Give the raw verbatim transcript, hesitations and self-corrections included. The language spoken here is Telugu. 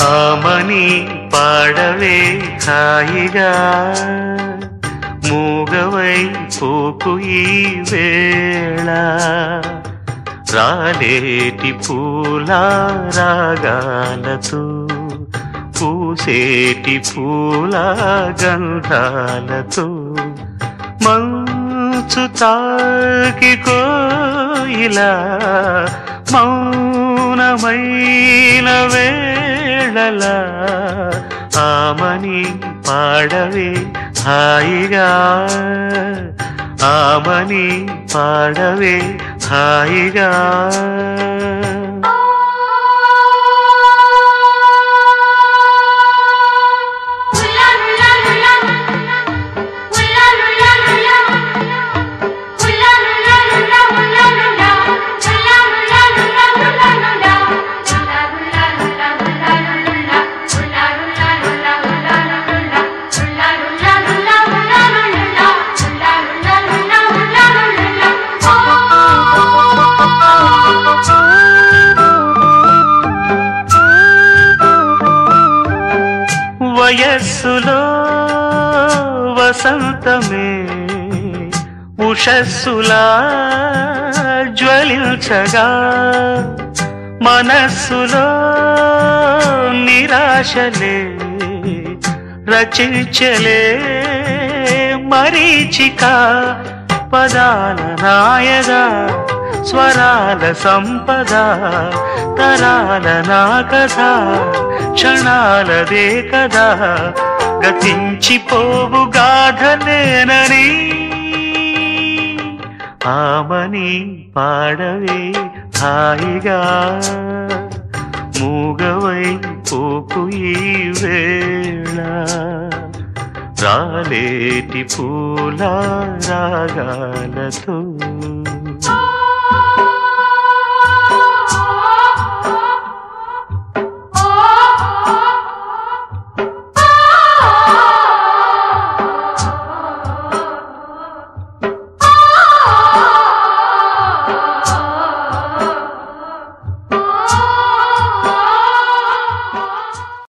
ఆమని పాడవే హాయిగా మూగవై పోకు ఈ వేళ రాలేటి పూల రాగాలతో పూసేటి పూల గంధాలతో మంచు తాకి కోయిలా మౌనమైన వేళలా ఆమని పాడవే హాయిగా ఆమని పాడవే హాయిగా వయస్సులో వసంతమే ఉషస్సులా జ్వలించగా మనస్సులో నిరాశలే రచించలే మరీచిక పదాల నాయగా స్వరాల సంపద తరాల నా కథ క్షణాలదే కదా గతించిపోవు గాథలేనని ఆమని పాడవే హాయిగా మూగవై పోకు ఈ వేళ రాలేటి పూల రాగాలతో